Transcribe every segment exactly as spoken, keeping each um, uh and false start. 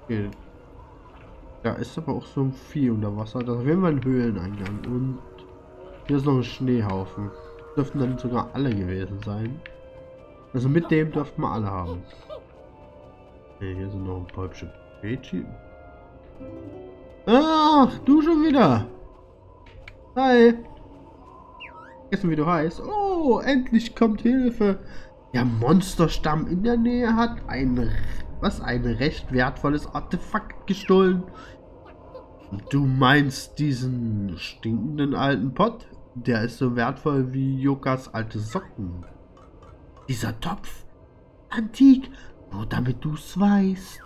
Okay. Da ist aber auch so ein Vieh unter Wasser. Da wären wir ein Höhleneingang. Und hier ist noch ein Schneehaufen. Dürften dann sogar alle gewesen sein. Also mit dem dürften wir alle haben. Okay, hier sind noch ein paar hübsche Mädchen. Ach, du schon wieder. Hi. Vergessen, wie du heißt. Oh, endlich kommt Hilfe. Der Monsterstamm in der Nähe hat ein, was, ein recht wertvolles Artefakt gestohlen. Du meinst diesen stinkenden alten Pott? Der ist so wertvoll wie Jokas alte Socken. Dieser Topf? Antik, nur damit du's weißt.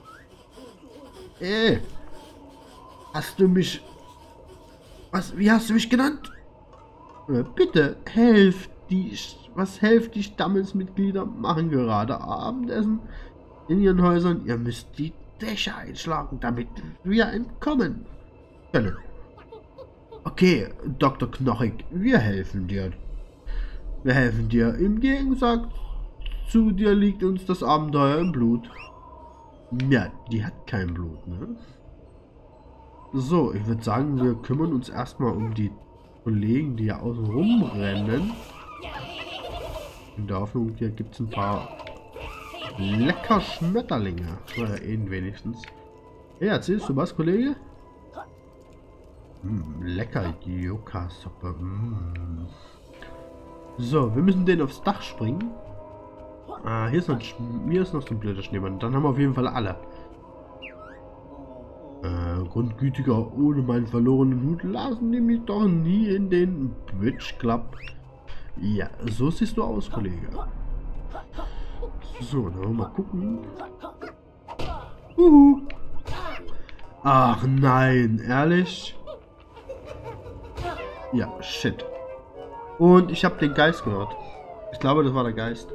Äh, hast du mich... Was, wie hast du mich genannt? Äh, bitte, helft die... Was helft die Stammesmitglieder machen gerade Abendessen in ihren Häusern? Ihr müsst die Dächer einschlagen, damit wir entkommen können. Okay, Doktor Knochig, wir helfen dir. Wir helfen dir. Im Gegensatz zu dir liegt uns das Abenteuer im Blut. Ja, die hat kein Blut, ne? So, ich würde sagen, wir kümmern uns erstmal um die Kollegen, die hier außen rumrennen. In der Hoffnung, hier gibt es ein paar lecker Schmetterlinge. Oder ihn wenigstens. Hey, erzählst du was, Kollege? Mm, lecker Yucca-Suppe. Mm. So, wir müssen den aufs Dach springen. Ah, hier ist noch, hier ist noch so ein blöder Schneemann. Dann haben wir auf jeden Fall alle. Äh, Grundgütiger, ohne meinen verlorenen Hut lassen die mich doch nie in den Bridge Club. Ja, so siehst du aus, Kollege. So, dann wollen wir mal gucken. Uhu. Ach nein, ehrlich? Ja, shit. Und ich habe den Geist gehört. Ich glaube, das war der Geist.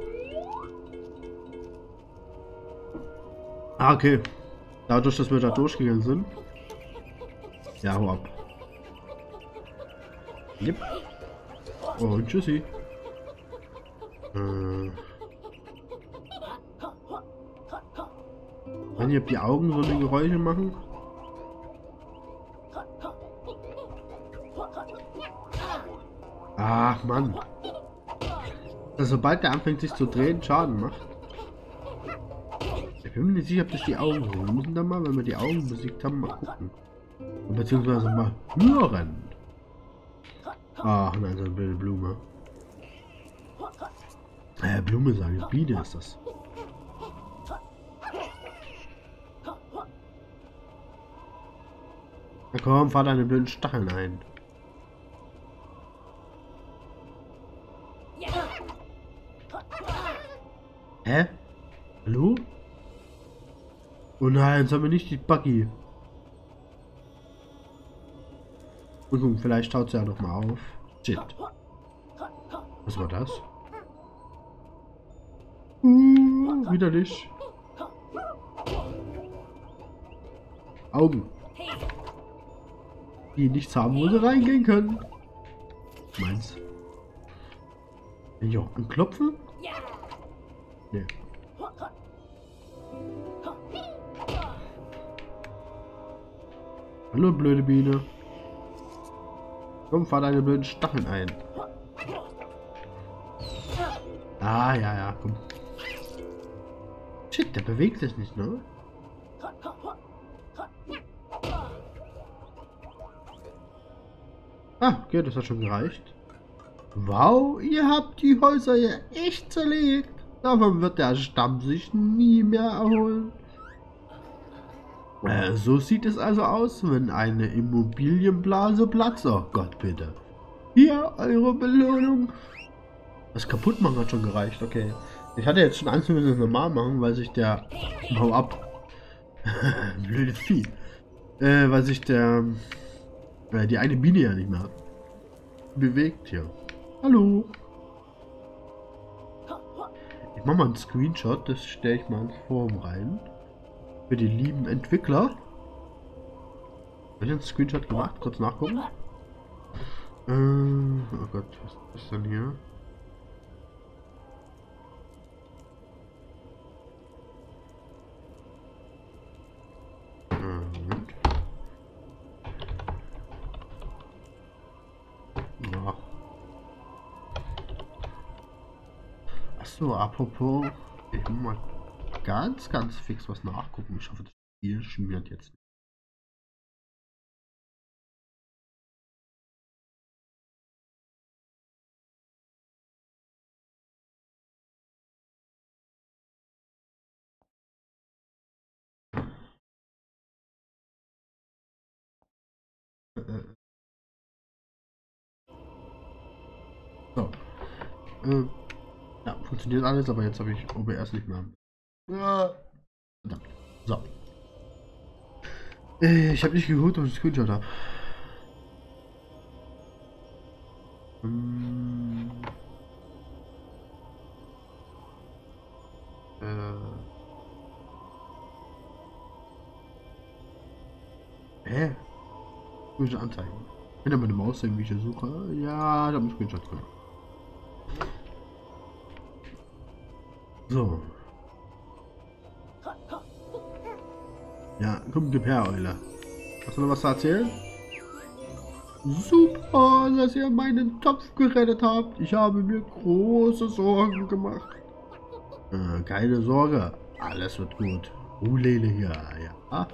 Ah, okay. Dadurch, dass wir da durchgegangen sind. Ja, hau ab. Yep. Und tschüssi. Äh. Wenn ihr die Augen so eine Geräusche machen. Ach, Mann. Also, sobald der anfängt sich zu drehen, Schaden macht. Ich bin mir nicht sicher, ob das die Augen sind. Wir müssen dann mal, wenn wir die Augen besiegt haben, mal gucken. Beziehungsweise mal hören. Ach nein, so eine blöde Blume. Äh, Blume sage ich, Biene ist das. Na komm, fahr deine blöden Stacheln ein. Hä? Hallo? Oh nein, sollen wir nicht die Buggy. Und gucken, vielleicht schaut sie ja noch mal auf. Shit. Was war das? Uh, widerlich. Augen. Die nichts haben, wo sie reingehen können. Meins. Kann ich auch anklopfen? Nee. Hallo, blöde Biene. Komm, fahr deine blöden Stacheln ein. Ah, ja, ja, komm. Shit, der bewegt sich nicht, ne? Ah, okay, das hat schon gereicht. Wow, ihr habt die Häuser ja echt zerlegt. Davon wird der Stamm sich nie mehr erholen. Äh, so sieht es also aus, wenn eine Immobilienblase platzt. Oh Gott, bitte. Hier, eure Belohnung. Das kaputt machen hat schon gereicht, okay. Ich hatte jetzt schon Angst, wir müssen das normal machen, weil sich der... Hau ab. Blöde Vieh. Äh, weil sich der... Äh, die eine Biene ja nicht mehr bewegt hier. Hallo. Ich mache mal einen Screenshot, das stelle ich mal ins Forum rein. Für die lieben Entwickler. Habe ich einen Screenshot gemacht? Kurz nachgucken. Äh, oh Gott, was ist denn hier? Achso, apropos, ich muss mal ganz, ganz fix was nachgucken. Ich hoffe, das Spiel schmiert jetzt nicht. Äh, äh, so. Äh, ja, funktioniert alles, aber jetzt habe ich O B S nicht mehr. Ja. Verdammt. So. Äh, ich habe nicht geguckt, ob ich einen Screenshot habe. Hm, äh. Hä? Screenshot anzeigen. Wenn da meine Maus irgendwie ich suche. Ja, ich habe einen Screenshot drin. So. Ja, komm, gib her, Eule. Hast du noch was zu erzählen? Super, dass ihr meinen Topf gerettet habt. Ich habe mir große Sorgen gemacht. Äh, keine Sorge, alles wird gut. Ulele hier, ja.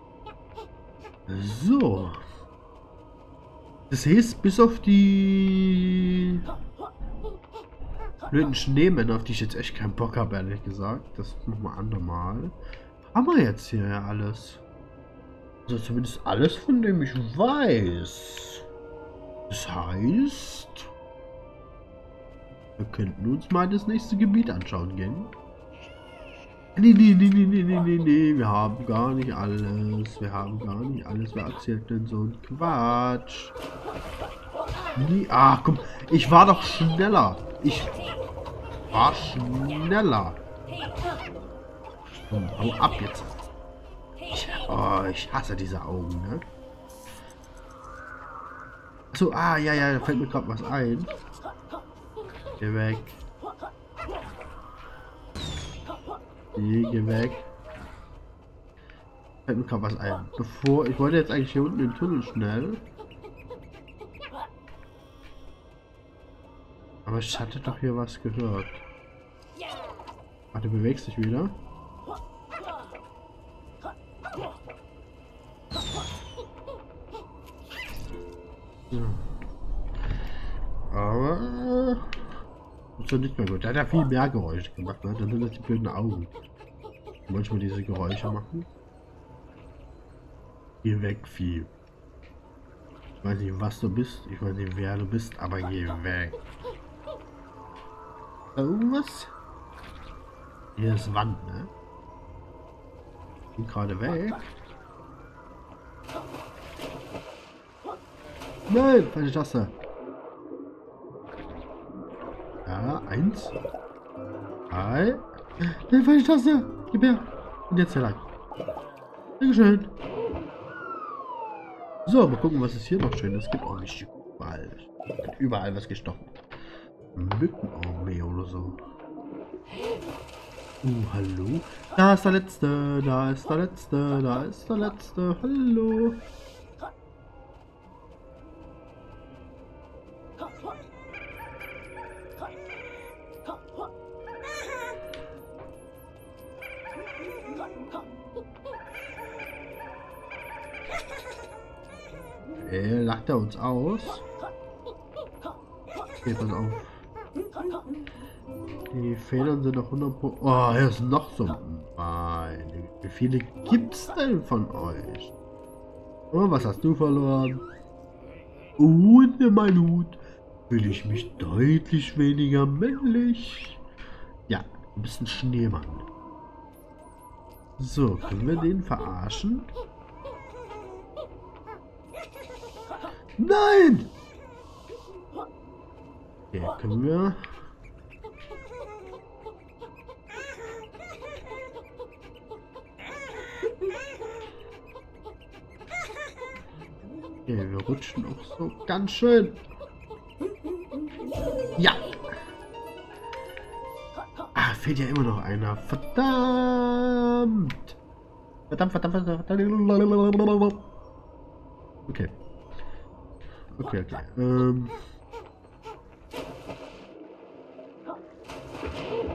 So. Das heißt, bis auf die blöden Schneemänner, auf die ich jetzt echt keinen Bock habe, ehrlich gesagt. Das nochmal andermal. Haben wir jetzt hier ja alles. Also zumindest alles, von dem ich weiß. Das heißt, wir könnten uns mal das nächste Gebiet anschauen gehen. Nee, nee, nee, nee, nee, nee, nee, nee, wir haben gar nicht alles. Wir haben gar nicht alles. Wer erzählt denn so ein Quatsch? Nee, ach komm, ich war doch schneller. Ich war schneller. Komm, hau ab jetzt. Ich, oh, ich hasse diese Augen, ne? Achso, ah, ja, ja, da fällt mir gerade was ein. Geh weg. Nee, geh weg. Fällt mir gerade was ein. Bevor, ich wollte jetzt eigentlich hier unten den Tunnel schnell. Aber ich hatte doch hier was gehört. Ach, du bewegst dich wieder. Ja. Aber ist doch nicht mehr gut. Der hat ja viel mehr Geräusche gemacht, ne? Dann sind das die blöden Augen. Manchmal diese Geräusche machen. Geh weg, Vieh. Ich weiß nicht, was du bist. Ich weiß nicht, wer du bist, aber geh weg. Irgendwas? Hier ist Wand, ne? Bin gerade weg. Nein, falsche Taste. Ja, eins. Drei. Nein, falsche Taste. Gib her. Und jetzt hier lang. Dankeschön. So, mal gucken, was es hier noch schön ist. Es gibt auch nicht überall. Es gibt überall was gestochen. Mückenarmee oder so. Uh, hallo. Da ist der letzte. Da ist der letzte. Da ist der letzte. Hallo. Okay, lacht er uns aus? Okay, pass auf. Die Federn sind noch hundert Pro. Oh, hier ist noch so. Meine, wie viele gibt's denn von euch? Oh, was hast du verloren? Ohne mein Hut fühle ich mich deutlich weniger männlich. Ja, du bist ein Schneemann. So, können wir den verarschen? Nein! Okay, können wir... Okay, wir rutschen auch so ganz schön. Ja! Ah, fehlt ja immer noch einer. Verdammt! Verdammt, verdammt, verdammt, verdammt. Okay. Okay, okay. Ähm.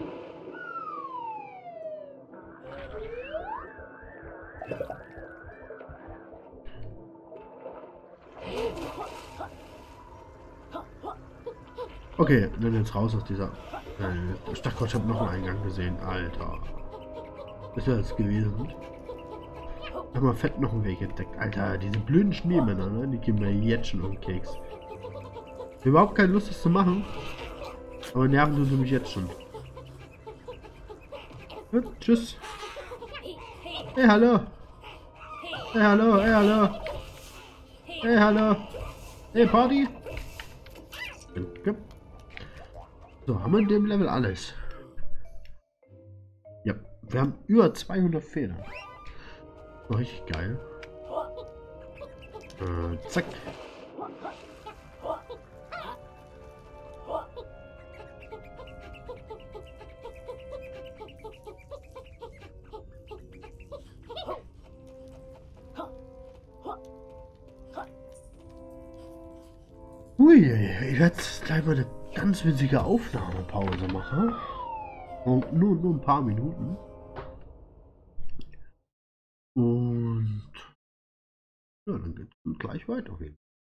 Okay, dann jetzt raus aus dieser... Äh, ich dachte, ich habe noch einen Eingang gesehen. Alter. Das wäre es gewesen. Haben wir fett noch einen Weg entdeckt. Alter, diese blöden Schneemänner, ne? Die geben mir jetzt schon um den Keks. Ich habe überhaupt keine Lust, das zu machen. Aber nerven tun sie mich jetzt schon. Ja, tschüss. Hey, hallo. Hey, hallo, hey, hallo. Hey, hallo. Hey, Party. Danke. So, haben wir in dem Level alles. Ja, wir haben über zweihundert Federn. Oh, richtig geil. Äh, zack. Ui, ich werde jetzt gleich mal eine ganz winzige Aufnahmepause machen. Und nur, nur ein paar Minuten. Und ja, dann geht es gleich weiter.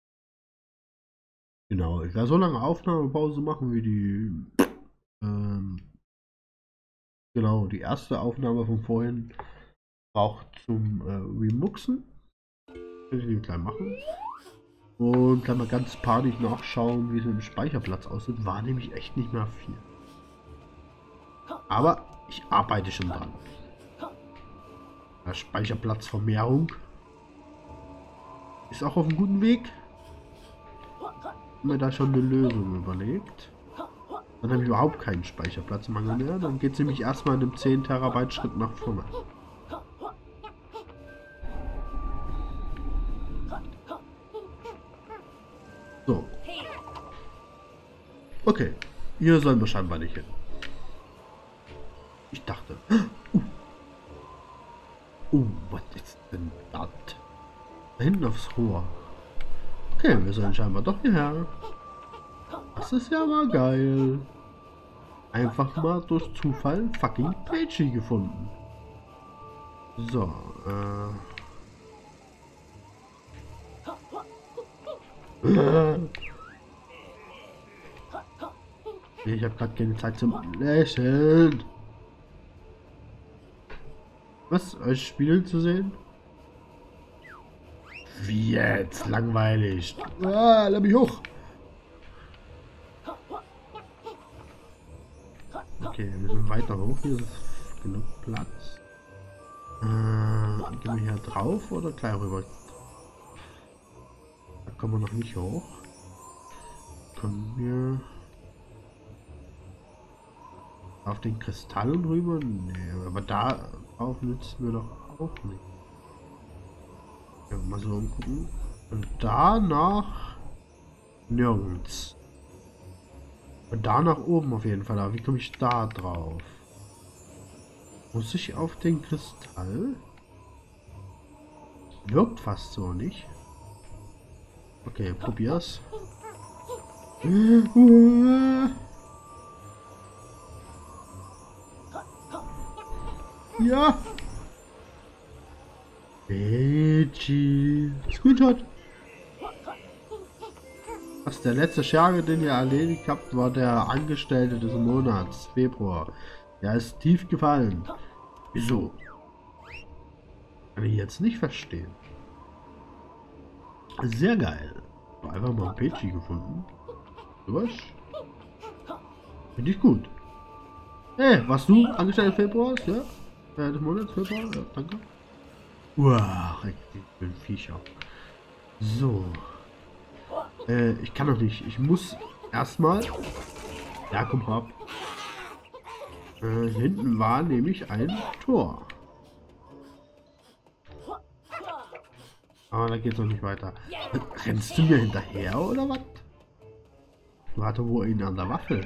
Genau, ich werde so lange Aufnahmepause machen wie die ähm, genau, die erste Aufnahme von vorhin braucht zum äh, Remuxen. Kann ich die gleich machen. Und kann mal ganz panisch nachschauen, wie es im Speicherplatz aussieht. War nämlich echt nicht mehr viel. Aber ich arbeite schon dran. Der Speicherplatzvermehrung ist auch auf einem guten Weg. Wenn mir da schon eine Lösung überlegt. Dann habe ich überhaupt keinen Speicherplatzmangel mehr. Dann geht es nämlich erstmal in einem zehn Terabyte Schritt nach vorne. So. Okay. Hier sollen wir scheinbar nicht hin. Ich dachte. Uh, uh was ist denn das? Da hinten aufs Rohr. Okay, wir sollen scheinbar doch hierher. Das ist ja mal geil. Einfach mal durch Zufall ein fucking Pagey gefunden. So, äh. Ich habe gerade keine Zeit zum Lächeln. Was? Euch Spiel zu sehen? Wie jetzt? Langweilig. Ah, lass mich hoch. Okay, wir müssen weiter hoch. Hier ist genug Platz. Äh, gehen wir hier drauf oder gleich rüber? Da kommen wir noch nicht hoch. Kommen wir auf den Kristallen rüber? Nee, aber da drauf nützen wir doch auch nicht. Ja, mal so umgucken. Und danach nirgends. Und da nach oben auf jeden Fall. Aber wie komme ich da drauf? Muss ich auf den Kristall? Wirkt fast so, nicht? Okay, probier's. Ja! Pagey. Screenshot! Was, der letzte Scherge, den ihr erledigt habt, war der Angestellte des Monats, Februar. Der ist tief gefallen. Wieso? Kann ich jetzt nicht verstehen. Sehr geil. Einfach mal Pagey gefunden. Was? Finde ich gut. Hey, warst du Angestellter Februars? Ja? Äh, des Monats Februar? Ja, danke. Uah, richtig schön Viecher. So. Äh, ich kann noch nicht. Ich muss erstmal. Ja, komm ab. Äh, hinten war nämlich ein Tor. Aber da geht's noch nicht weiter. Rennst du mir hinterher oder was? Warte, wo ihn an der Waffe?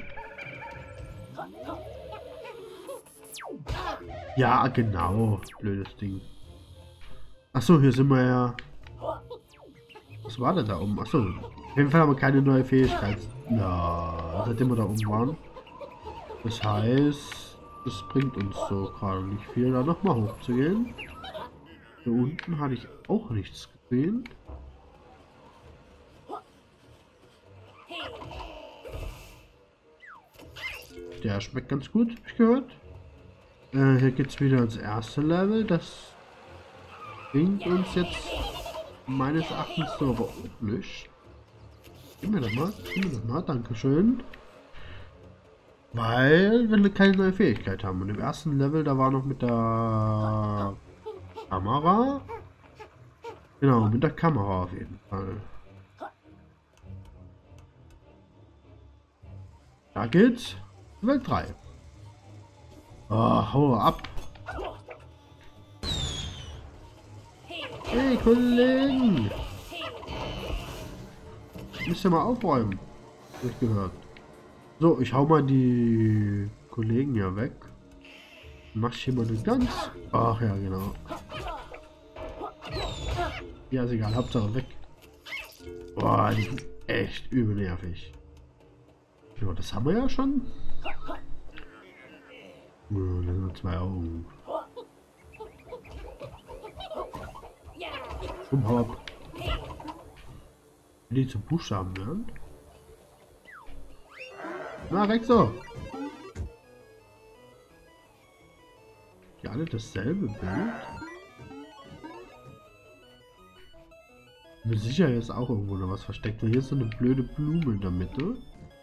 Ja, genau. Blödes Ding. Achso, hier sind wir ja. Was war denn da oben? Achso, auf jeden Fall haben wir keine neue Fähigkeit. Ja, seitdem wir da oben waren. Das heißt, das bringt uns so gerade nicht viel, da nochmal hochzugehen. Hier unten hatte ich auch nichts gesehen. Der schmeckt ganz gut, hab ich gehört. Äh, hier geht's wieder ins erste Level. Das bringt uns jetzt meines Erachtens so aber auch nicht. Gib mir das mal, gib mir das mal, dankeschön. Weil wir keine neue Fähigkeit haben. Und im ersten Level, da war noch mit der Kamera. Genau, mit der Kamera auf jeden Fall. Da geht's. Welt drei. Oh, hau ab. Hey, Kollegen. Müsst ihr mal aufräumen. Hab ich gehört. So, ich hau mal die Kollegen hier weg. Mach ich hier mal eine ganz. Ach ja, genau. Ja, ist egal. Hauptsache weg. Boah, die sind echt übel nervig. Ja, das haben wir ja schon. Ja, das sind nur zwei Augen. Komm, hau ab. Wenn die zu Buchstaben werden. Na, Rexo. Die alle dasselbe Bild. Mir sicher ist auch irgendwo noch was versteckt. Und hier ist so eine blöde Blume in der Mitte.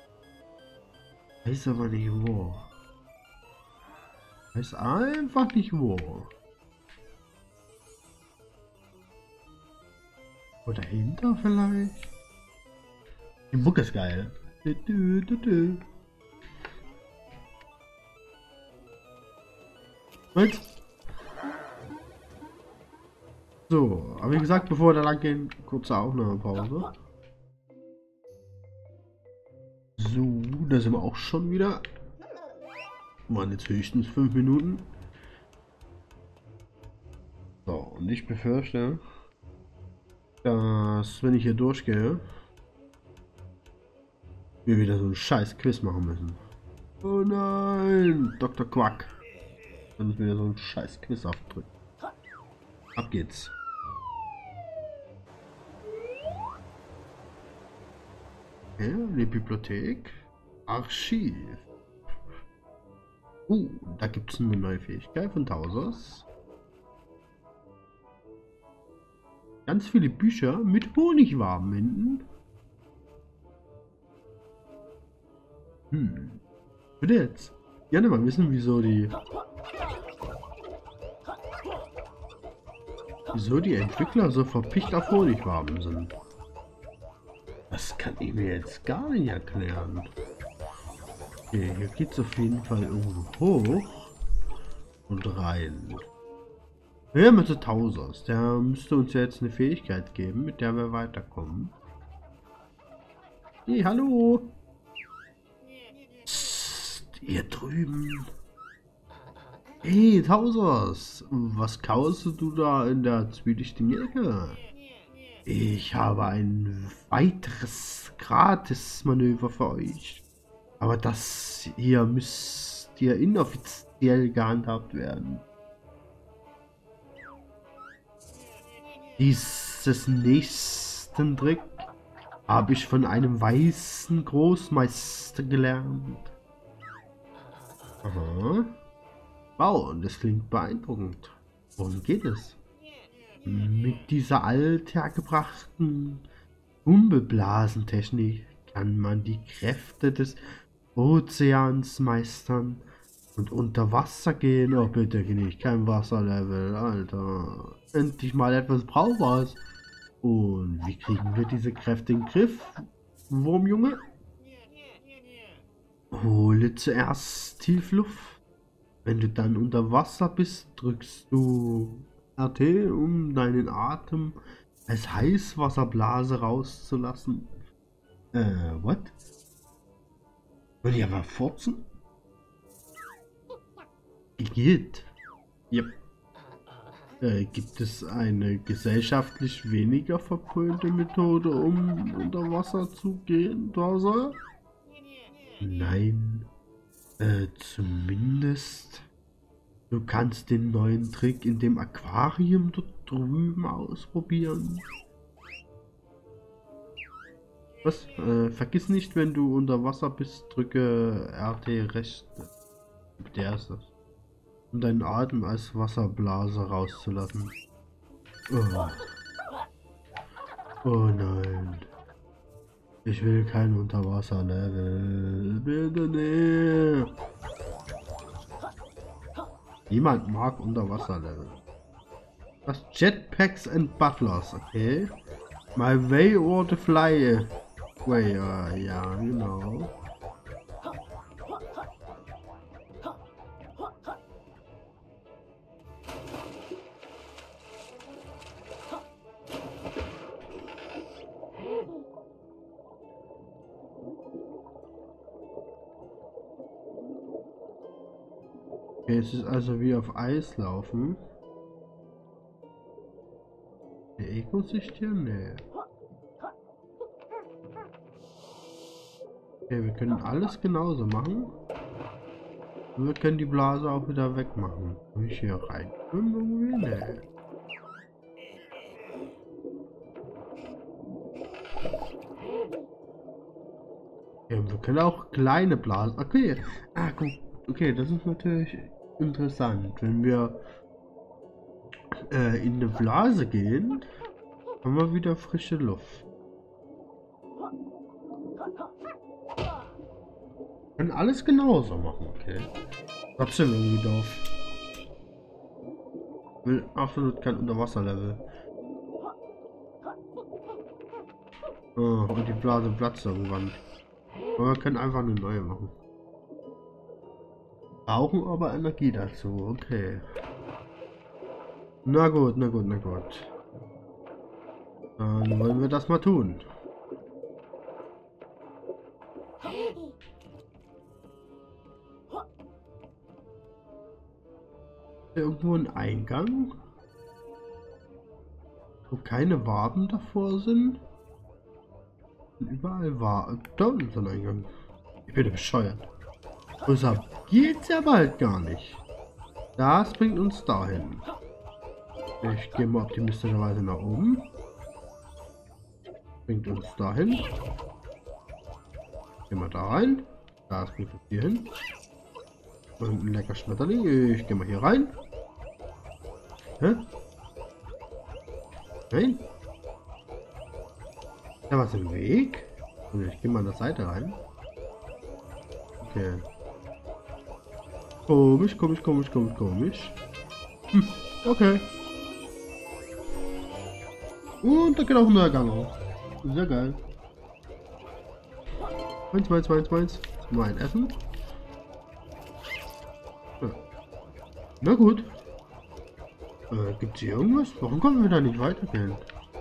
Weiß aber nicht wo. Weiß einfach nicht wo. Oder dahinter vielleicht? Die Mucke ist geil. Du, du, du, du. Was? So, aber wie gesagt, bevor wir da lang gehen, kurze Aufnahmepause. So, da sind wir auch schon wieder. Waren jetzt höchstens fünf Minuten. So, und ich befürchte, dass wenn ich hier durchgehe, wir wieder so ein scheiß Quiz machen müssen. Oh nein, Doktor Quack. Dann müssen wir wieder so ein scheiß Quiz aufdrücken. Ab geht's. Ja, die Bibliothek. Archiv. Uh, da gibt es eine neue Fähigkeit von Tausers. Ganz viele Bücher mit Honigwabenhänden. Hm. Bitte jetzt. Gerne mal wissen, wieso die... Wieso die Entwickler so verpicht auf Honigwaben sind. Das kann ich mir jetzt gar nicht erklären. Okay, hier geht es auf jeden Fall irgendwo hoch und rein. Ja, mit der Tausers. Der müsste uns ja jetzt eine Fähigkeit geben, mit der wir weiterkommen. Hey, hallo! Psst, ihr drüben. Hey, Tausers! Was kaust du da in der zwielichtigen Ecke? Ich habe ein weiteres Gratis-Manöver für euch. Aber das hier müsst ihr inoffiziell gehandhabt werden. Dieses nächsten Trick habe ich von einem weißen Großmeister gelernt. Aha. Wow, und das klingt beeindruckend. Worum geht es? Mit dieser althergebrachten Humbeblasentechnik kann man die Kräfte des Ozeans meistern und unter Wasser gehen. Oh, bitte nicht, kein Wasserlevel, Alter. Endlich mal etwas Brauchbares. Und wie kriegen wir diese Kräfte in den Griff, Wurmjunge? Hole zuerst Tiefluft. Wenn du dann unter Wasser bist, drückst du R T, um deinen Atem als Heißwasserblase rauszulassen. Äh, what? Will ich aber furzen? Geht. Yep. Äh, gibt es eine gesellschaftlich weniger verpönte Methode, um unter Wasser zu gehen, Dawser? Nein. Äh, zumindest. Du kannst den neuen Trick in dem Aquarium dort drüben ausprobieren. Was? Äh, vergiss nicht, wenn du unter Wasser bist, drücke R T rechts. Der ist das. Um deinen Atem als Wasserblase rauszulassen. Oh. Oh nein. Ich will kein Unterwasserlevel. Bitte nicht. Niemand mag Unterwasserlevel. Das Jetpacks and Butlers, okay. My way or the fly way, uh, ja, genau. Okay, es ist also wie auf Eis laufen. Der Eco-Sicht hier? Nee. Okay, wir können alles genauso machen. Und wir können die Blase auch wieder wegmachen. Kann ich hier rein? Irgendwie? Nee. Ja, wir können auch kleine Blasen. Okay. Ah, guck. Okay, das ist natürlich interessant. Wenn wir äh, in eine Blase gehen, haben wir wieder frische Luft. Wir können alles genauso machen, okay. Trotzdem irgendwie doof. Will absolut kein Unterwasserlevel. Oh, und die Blase platzt irgendwann. Aber wir können einfach eine neue machen. Brauchen aber Energie dazu, okay. Na gut, na gut, na gut. Dann wollen wir das mal tun. Irgendwo ein Eingang, wo keine Waben davor sind. Und überall war. Da unten ist ein Eingang. Ich bin bescheuert. Deshalb geht's ja bald gar nicht. Das bringt uns dahin. Ich gehe mal optimistischerweise nach oben. Bringt uns dahin. Gehen wir da rein. Das bringt uns hier hin. Und ein lecker Schmetterling. Ich gehe mal hier rein. Hä? Nein? Da was im Weg? Ich gehe mal an der Seite rein. Okay. Komisch, komisch, komisch, komisch, komisch. Hm, okay. Und da geht auch ein neuer Gang auf. Sehr geil. Meins, meins, meins, meins. Mein Essen. Ja. Na gut. Äh, gibt's hier irgendwas? Warum können wir da nicht weitergehen?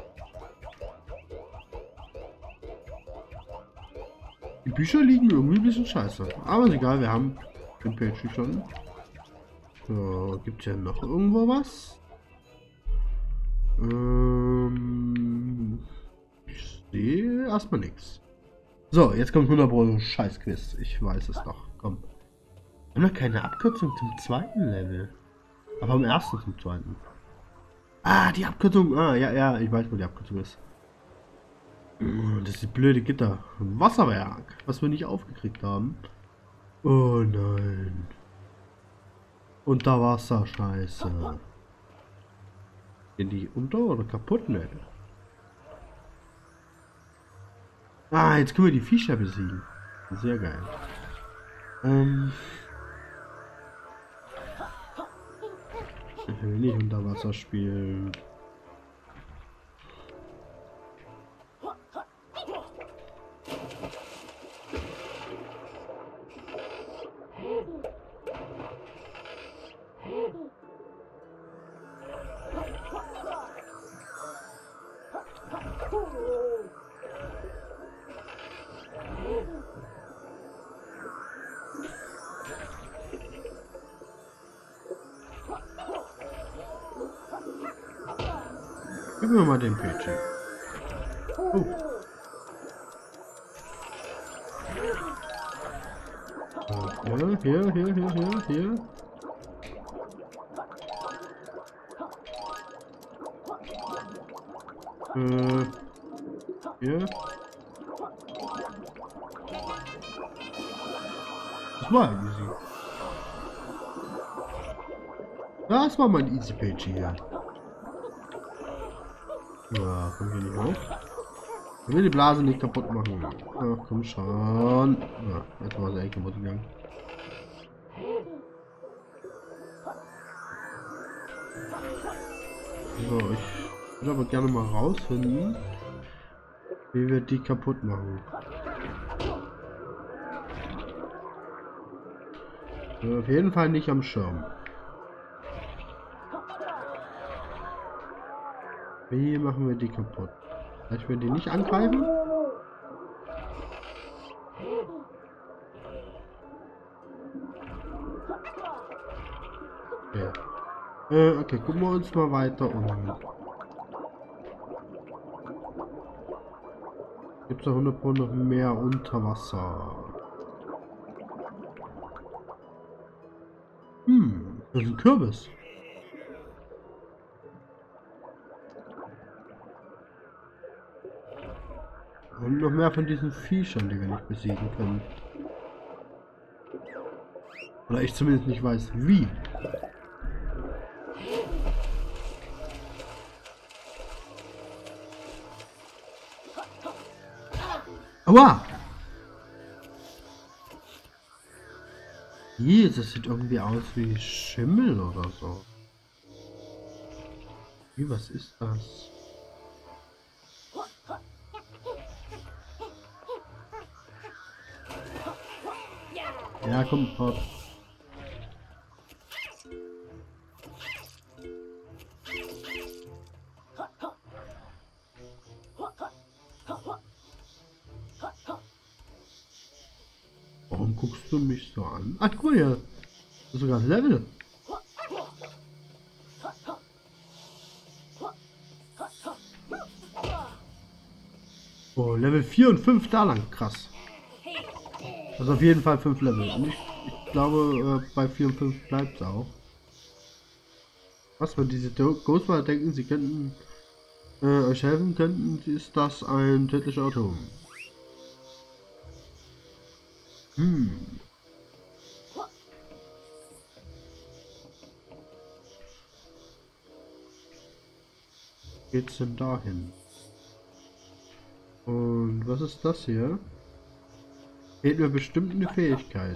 Die Bücher liegen irgendwie ein bisschen scheiße. Aber ist egal, wir haben den Page schon. So, gibt's ja noch irgendwo was? Ähm, ich sehe erstmal nichts. So, jetzt kommt hundert Pro Scheiß-Quiz. Ich weiß es doch. Komm. Wir haben noch keine Abkürzung zum zweiten Level. Aber am ersten zum zweiten. Ah, die Abkürzung. Ah, ja, ja, ich weiß, wo die Abkürzung ist. Das ist die blöde Gitter. Wasserwerk, was wir nicht aufgekriegt haben. Oh nein. Unter Wasser, scheiße. Sind die unter oder kaputt? Ne. Ah, jetzt können wir die Viecher besiegen. Sehr geil. Ähm. Ich will nicht unter Wasser spielen. Gib mir mal den Page. Oh. Ja, hier, hier, hier, hier, hier. Äh, hier. Das war easy. Das war mein Easy Page hier. Ja, kommen wir nicht hoch. Ich will die Blase nicht kaputt machen. Ach, komm schon. Ja, jetzt war sie echt kaputt gegangen. So, ich würde aber gerne mal rausfinden, wie wir die kaputt machen. So, auf jeden Fall nicht am Schirm. Wie machen wir die kaputt? Vielleicht wir die nicht angreifen? Okay. Äh, okay, gucken wir uns mal weiter um. Gibt es da hundert Prozent noch mehr unter Wasser? Hm, das ist ein Kürbis. Und noch mehr von diesen Viechern, die wir nicht besiegen können. Oder ich zumindest nicht weiß, wie. Aua! Hier, das sieht irgendwie aus wie Schimmel oder so. Wie, was ist das? Ja, komm, Pop. Warum guckst du mich so an? Ach, guck mal hier. Das ist sogar ein Level. Oh, Level vier und fünf da lang. Krass. Also auf jeden Fall fünf Level. Und ich, ich glaube, äh, bei vier und fünf bleibt es auch. Was, wenn diese Ghostwire denken, sie könnten äh, euch helfen könnten, ist das ein tödlicher Atom. Hm. Geht's denn dahin? Und was ist das hier? Fehlt mir bestimmt eine Fähigkeit.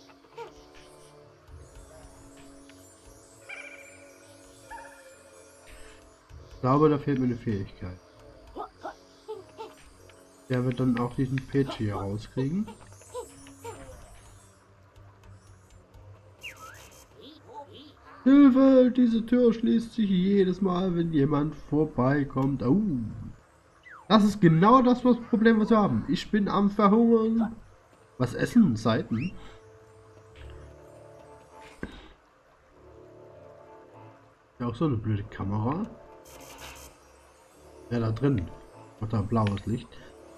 Ich glaube, da fehlt mir eine Fähigkeit. Der wird dann auch diesen Page hier rauskriegen. Hilfe! Diese Tür schließt sich jedes Mal, wenn jemand vorbeikommt. Oh. Das ist genau das was Problem, was wir haben. Ich bin am Verhungern. Was essen? Seiten? Ja, auch so eine blöde Kamera. Ja, da drin. Hat da blaues Licht.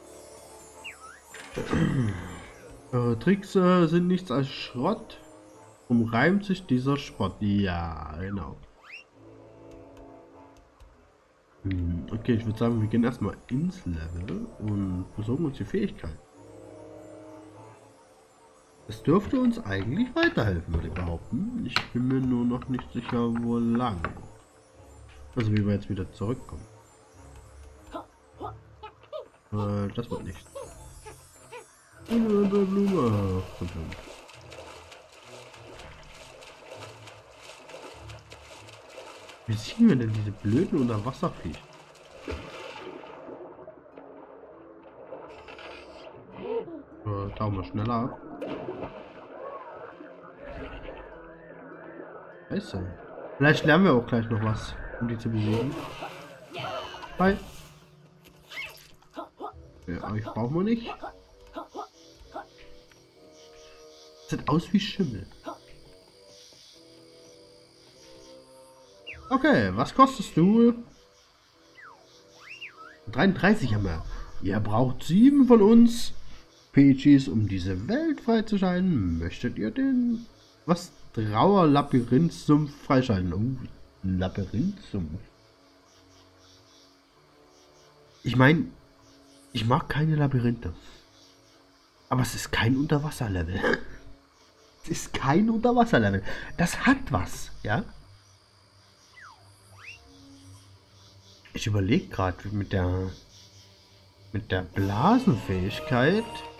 äh, Tricks äh, sind nichts als Schrott. Umreimt sich dieser Spott. Ja, genau. Hm, okay, ich würde sagen, wir gehen erstmal ins Level und besorgen uns die Fähigkeit. Es dürfte uns eigentlich weiterhelfen, würde ich behaupten. Ich bin mir nur noch nicht sicher, wo lang. Also wie wir jetzt wieder zurückkommen. Äh, das wird nicht. Eine Blume. Wie sehen wir denn diese blöden Unterwasserviecher? Äh, tauchen wir schneller ab. Scheiße. Vielleicht lernen wir auch gleich noch was, um die zu besiegen. Hi. Ja, ich brauche wir nicht. Sieht aus wie Schimmel. Okay, was kostest du? dreiunddreißig haben wir. Ihr braucht sieben von uns Peaches, um diese Welt freizuschalten. Möchtet ihr den was Trauer Labyrinthsumpf freischalten? Oh, Labyrinthsumpf. Ich meine, ich mag keine Labyrinthe. Aber es ist kein Unterwasserlevel. Das ist kein Unterwasserlevel. Das hat was, ja? Ich überlege gerade mit der mit der Blasenfähigkeit.